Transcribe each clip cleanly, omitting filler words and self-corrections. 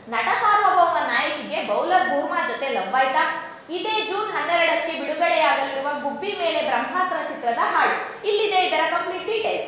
ನಟ ಸಾರ್ವಭೌಮ ನಾಯಕಿಗೆ ಬೌಲರ್ ಬೂರ್ಮಾ ಜೊತೆ ಲವ್ ಆಯ್ತಾ? ಇದೇ ಜೂನ್ 12ಕ್ಕೆ ಬಿಡುಗಡೆಯಾಗಲಿರುವ ಗುಬ್ಬಿ ಮೇಲೆ ಬ್ರಹ್ಮಾಸ್ತ್ರ ಚಿತ್ರದ ಹಾಡು. ಇಲ್ಲಿದೆ ಇದರ complete details.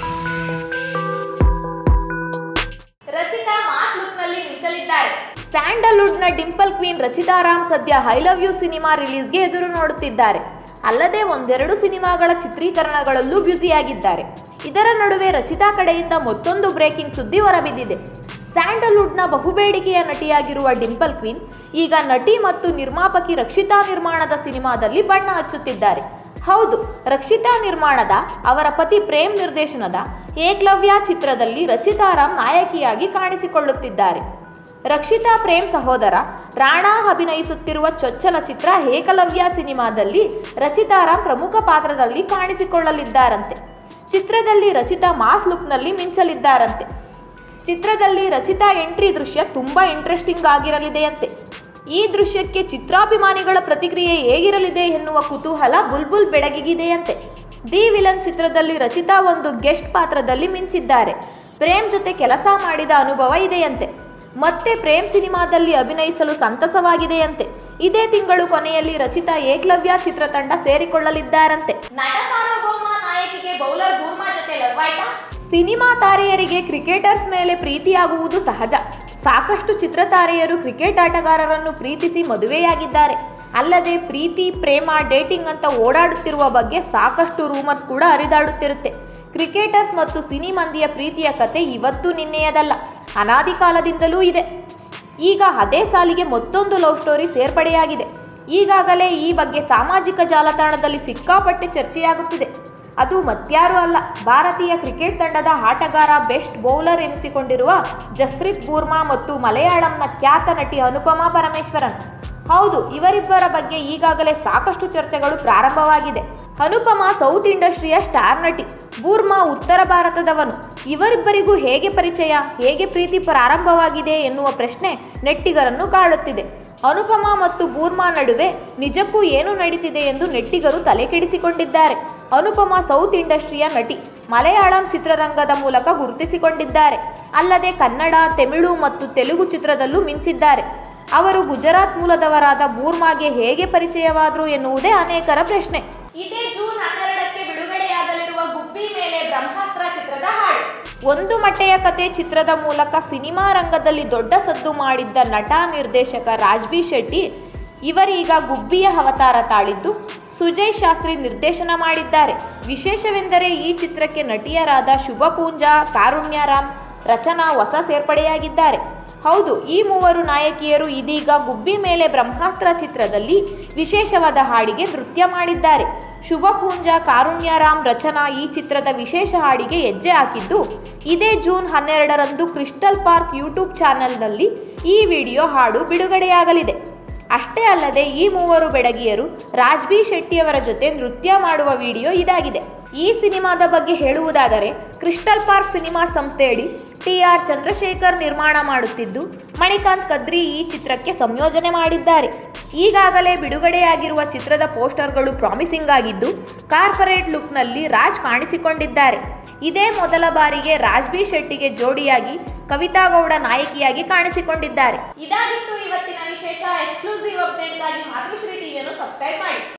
Rachita mass look ನಲ್ಲಿ ಮಿಂಚಲಿದ್ದಾರೆ. ಸ್ಯಾಂಡಲ್ವುಡ್ ನ ಡಿಂಪಲ್ ಕ್ವೀನ್ ರಚಿತಾ ರಾಮ್ ಸದ್ಯ ಐ ಲವ್ ಯು ಸಿನಿಮಾ ರಿಲೀಸ್ಗೆ ಎದುರು ನೋಡುತ್ತಿದ್ದಾರೆ. ಅಲ್ಲದೆ ಒಂದೆರಡು ಸಿನಿಮಾಗಳ ಚಿತ್ರೀಕರಣಗಳಲ್ಲೂ ಬ್ಯುಸಿಯಾಗಿದ್ದಾರೆ. ಇದರ ನಡುವೆ ರಚಿತಾ ಕಡೆಯಿಂದ ಮತ್ತೊಂದು ಬ್ರೇಕಿಂಗ್ ಸುದ್ದಿ ಹೊರಬಿದ್ದಿದೆ. ಸ್ಯಾಂಡಲ್ವುಡ್ನ ಬಹುಬೇಡಿಕೆಯ ನಟಿಯಾಗಿರುವ ಡಿಂಪಲ್ ಕ್ವೀನ್ ಈಗ ನಟಿ ಮತ್ತು ನಿರ್ಮಾಪಕಿ ರಕ್ಷಿತಾ ನಿರ್ಮಾಣದ ಸಿನಿಮಾದಲ್ಲಿ ಬಣ್ಣ ಹಚ್ಚುತ್ತಿದ್ದಾರೆ. ಹೌದು, ರಕ್ಷಿತಾ ನಿರ್ಮಾಣದ ಅವರ ಪತಿ ಪ್ರೇಮ್ ನಿರ್ದೇಶನದ ಏಕಲವ್ಯ ಚಿತ್ರದಲ್ಲಿ ರಚಿತಾ ರಾಮ್ ನಾಯಕಿಯಾಗಿ ಕಾಣಿಸಿಕೊಳ್ಳುತ್ತಿದ್ದಾರೆ. ರಕ್ಷಿತಾ ಪ್ರೇಮ್ ಸಹೋದರ ರಾಣಾ ಅಭಿನಯಿಸುತ್ತಿರುವ ಚೊಚ್ಚಲ ಚಿತ್ರ ಏಕಲವ್ಯ ಸಿನಿಮಾದಲ್ಲಿ ರಚಿತಾ ರಾಮ್ ಪ್ರಮುಖ ಪಾತ್ರದಲ್ಲಿ ಕಾಣಿಸಿಕೊಳ್ಳಲಿದ್ದಾರಂತೆ. ಚಿತ್ರದಲ್ಲಿ ರಚಿತಾ ಮಾಸ್ ಲುಕ್ನಲ್ಲಿ ಮಿಂಚಲಿದ್ದಾರಂತೆ. ಚಿತ್ರದಲ್ಲಿ ರಚಿತಾ ಎಂಟ್ರಿ ದೃಶ್ಯ ತುಂಬಾ ಇಂಟ್ರೆಸ್ಟಿಂಗ್ ಆಗಿರಲಿದೆಯಂತೆ. ಈ ದೃಶ್ಯಕ್ಕೆ ಚಿತ್ರಾಭಿಮಾನಿಗಳ ಪ್ರತಿಕ್ರಿಯೆ ಹೇಗಿರಲಿದೆ ಎನ್ನುವ ಕುತೂಹಲ ಬುಲ್ಬುಲ್ ಬೆಡಗಿಗಿದೆಯಂತೆ. ದಿ ವಿಲನ್ ಚಿತ್ರದಲ್ಲಿ ರಚಿತಾ ಒಂದು ಗೆಸ್ಟ್ ಪಾತ್ರದಲ್ಲಿ ಮಿಂಚಿದ್ದಾರೆ. ಪ್ರೇಮ್ ಜೊತೆ ಕೆಲಸ ಮಾಡಿದ ಅನುಭವ ಇದೆಯಂತೆ. ಮತ್ತೆ ಪ್ರೇಮ್ ಸಿನಿಮಾದಲ್ಲಿ ಅಭಿನಯಿಸಲು ಸಂತಸವಾಗಿದೆಯಂತೆ. ಇದೇ ತಿಂಗಳು ಕೊನೆಯಲ್ಲಿ ರಚಿತಾ ಏಕಲವ್ಯ ಚಿತ್ರತಂಡ ಸೇರಿಕೊಳ್ಳಲಿದ್ದಾರಂತೆ. ನಟ ಸಾರ್ವಭೌಮ ನಾಯಕಿಗೆ ಬೌಲರ್ ಬೂರ್ಮಾ ಜೊತೆ ಲವ್ ಆಯ್ತಾ? ಸಿನಿಮಾ ತಾರೆಯರಿಗೆ ಕ್ರಿಕೆಟರ್ಸ್ ಮೇಲೆ ಪ್ರೀತಿಯಾಗುವುದು ಸಹಜ. ಸಾಕಷ್ಟು ಚಿತ್ರತಾರೆಯರು ಕ್ರಿಕೆಟ್ ಆಟಗಾರರನ್ನು ಪ್ರೀತಿಸಿ ಮದುವೆಯಾಗಿದ್ದಾರೆ. ಅಲ್ಲದೆ ಪ್ರೀತಿ, ಪ್ರೇಮ, ಡೇಟಿಂಗ್ ಅಂತ ಓಡಾಡುತ್ತಿರುವ ಬಗ್ಗೆ ಸಾಕಷ್ಟು ರೂಮರ್ಸ್ ಕೂಡ ಹರಿದಾಡುತ್ತಿರುತ್ತೆ. ಕ್ರಿಕೆಟರ್ಸ್ ಮತ್ತು ಸಿನಿ ಮಂದಿಯ ಪ್ರೀತಿಯ ಕತೆ ಇವತ್ತು ನಿನ್ನೆಯದಲ್ಲ, ಅನಾದಿ ಕಾಲದಿಂದಲೂ ಇದೆ. ಈಗ ಅದೇ ಸಾಲಿಗೆ ಮತ್ತೊಂದು ಲವ್ ಸ್ಟೋರಿ ಸೇರ್ಪಡೆಯಾಗಿದೆ. ಈಗಾಗಲೇ ಈ ಬಗ್ಗೆ ಸಾಮಾಜಿಕ ಜಾಲತಾಣದಲ್ಲಿ ಸಿಕ್ಕಾಪಟ್ಟೆ ಚರ್ಚೆಯಾಗುತ್ತಿದೆ. ಅದು ಮತ್ಯಾರೂ ಅಲ್ಲ, ಭಾರತೀಯ ಕ್ರಿಕೆಟ್ ತಂಡದ ಆಟಗಾರ, ಬೆಸ್ಟ್ ಬೌಲರ್ ಎನಿಸಿಕೊಂಡಿರುವ ಜಸ್ಪ್ರೀತ್ ಬೂರ್ಮಾ ಮತ್ತು ಮಲಯಾಳಂನ ಖ್ಯಾತ ನಟಿ ಅನುಪಮಾ ಪರಮೇಶ್ವರನ್. ಹೌದು, ಇವರಿಬ್ಬರ ಬಗ್ಗೆ ಈಗಾಗಲೇ ಸಾಕಷ್ಟು ಚರ್ಚೆಗಳು ಪ್ರಾರಂಭವಾಗಿದೆ. ಅನುಪಮಾ ಸೌತ್ ಇಂಡಸ್ಟ್ರಿಯ ಸ್ಟಾರ್ ನಟಿ, ಬೂರ್ಮಾ ಉತ್ತರ ಭಾರತದವನು. ಇವರಿಬ್ಬರಿಗೂ ಹೇಗೆ ಪರಿಚಯ, ಹೇಗೆ ಪ್ರೀತಿ ಪ್ರಾರಂಭವಾಗಿದೆ ಎನ್ನುವ ಪ್ರಶ್ನೆ ನೆಟ್ಟಿಗರನ್ನು ಕಾಡುತ್ತಿದೆ. ಅನುಪಮಾ ಮತ್ತು ಬೂರ್ಮಾ ನಡುವೆ ನಿಜಕ್ಕೂ ಏನು ನಡೀತಿದೆ ಎಂದು ನೆಟ್ಟಿಗರು ತಲೆ ಕೆಡಿಸಿಕೊಂಡಿದ್ದಾರೆ. ಅನುಪಮಾ ಸೌತ್ ಇಂಡಸ್ಟ್ರಿಯ ನಟಿ, ಮಲಯಾಳಂ ಚಿತ್ರರಂಗದ ಮೂಲಕ ಗುರುತಿಸಿಕೊಂಡಿದ್ದಾರೆ. ಅಲ್ಲದೆ ಕನ್ನಡ, ತಮಿಳು ಮತ್ತು ತೆಲುಗು ಚಿತ್ರದಲ್ಲೂ ಮಿಂಚಿದ್ದಾರೆ. ಅವರು ಗುಜರಾತ್ ಮೂಲದವರಾದ ಬೂರ್ಮಾಗೆ ಹೇಗೆ ಪರಿಚಯವಾದರು ಎನ್ನುವುದೇ ಅನೇಕರ ಪ್ರಶ್ನೆ. ಇದೇ ಜೂನ್ 12ಕ್ಕೆ ಬಿಡುಗಡೆಯಾಗಲಿರುವ ಗುಬ್ಬಿ ಮೇಲೆ ಬ್ರಹ್ಮಾಸ್ತ್ರ ಚಿತ್ರದ ಹಾಡು. ಒಂದು ಮಟ್ಟೆಯ ಕತೆ ಚಿತ್ರದ ಮೂಲಕ ಸಿನಿಮಾ ರಂಗದಲ್ಲಿ ದೊಡ್ಡ ಸದ್ದು ಮಾಡಿದ್ದ ನಟ ನಿರ್ದೇಶಕ ರಾಜ್ಬಿ ಶೆಟ್ಟಿ ಇವರೀಗ ಗುಬ್ಬಿಯ ಅವತಾರ ತಾಳಿದ್ದು ಸುಜಯ್ ಶಾಸ್ತ್ರಿ ನಿರ್ದೇಶನ ಮಾಡಿದ್ದಾರೆ. ವಿಶೇಷವೆಂದರೆ ಈ ಚಿತ್ರಕ್ಕೆ ನಟಿಯರಾದ ಶುಭ ಪೂಂಜಾ, ಕಾರುಣ್ಯ ರಾಮ್, ರಚನಾ ಹೊಸ ಸೇರ್ಪಡೆಯಾಗಿದ್ದಾರೆ. ಹೌದು, ಈ ಮೂವರು ನಾಯಕಿಯರು ಇದೀಗ ಗುಬ್ಬಿ ಮೇಲೆ ಬ್ರಹ್ಮಾಸ್ತ್ರ ಚಿತ್ರದಲ್ಲಿ ವಿಶೇಷವಾದ ಹಾಡಿಗೆ ನೃತ್ಯ ಮಾಡಿದ್ದಾರೆ. ಶುಭ ಪೂಂಜಾ, ಕಾರುಣ್ಯ ರಾಮ್, ರಚನಾ ಈ ಚಿತ್ರದ ವಿಶೇಷ ಹಾಡಿಗೆ ಹೆಜ್ಜೆ ಹಾಕಿದ್ದು ಇದೇ ಜೂನ್ 12ರಂದು ಕ್ರಿಸ್ಟಲ್ ಪಾರ್ಕ್ ಯೂಟ್ಯೂಬ್ ಚಾನೆಲ್ನಲ್ಲಿ ಈ ವಿಡಿಯೋ ಹಾಡು ಬಿಡುಗಡೆಯಾಗಲಿದೆ. ಅಷ್ಟೇ ಅಲ್ಲದೆ ಈ ಮೂವರು ಬೆಡಗಿಯರು ರಾಜ್ಬಿ ಶೆಟ್ಟಿಯವರ ಜೊತೆ ನೃತ್ಯ ಮಾಡುವ ವಿಡಿಯೋ ಇದಾಗಿದೆ. ಈ ಸಿನಿಮಾದ ಬಗ್ಗೆ ಹೇಳುವುದಾದರೆ, ಕ್ರಿಸ್ಟಲ್ ಪಾರ್ಕ್ ಸಿನಿಮಾ ಸಂಸ್ಥೆಯಡಿ TR ಚಂದ್ರಶೇಖರ್ ನಿರ್ಮಾಣ ಮಾಡುತ್ತಿದ್ದು ಮಣಿಕಾಂತ್ ಕದ್ರಿ ಈ ಚಿತ್ರಕ್ಕೆ ಸಂಯೋಜನೆ ಮಾಡಿದ್ದಾರೆ. ಈಗಾಗಲೇ ಬಿಡುಗಡೆಯಾಗಿರುವ ಚಿತ್ರದ ಪೋಸ್ಟರ್ಗಳು ಪ್ರಾಮಿಸಿಂಗ್ ಆಗಿದ್ದು ಕಾರ್ಪೊರೇಟ್ ಲುಕ್ನಲ್ಲಿ ರಾಜ್ ಕಾಣಿಸಿಕೊಂಡಿದ್ದಾರೆ. ಇದೇ ಮೊದಲ ಬಾರಿಗೆ ರಾಜ್ಬಿ ಶೆಟ್ಟಿಗೆ ಜೋಡಿಯಾಗಿ ಕವಿತಾ ಗೌಡ ನಾಯಕಿಯಾಗಿ ಕಾಣಿಸಿಕೊಂಡಿದ್ದಾರೆ. ಇದಾಗಿತ್ತು ಇವತ್ತಿನ ವಿಶೇಷ. ಎಕ್ಸ್ಕ್ಲೂಸಿವ್ ಅಪ್ಡೇಟ್ಗಾಗಿ ಮಾತೃಶ್ರೀ ಟಿವಿಯನ್ನು ಸಬ್ಸ್ಕ್ರೈಬ್ ಮಾಡಿ.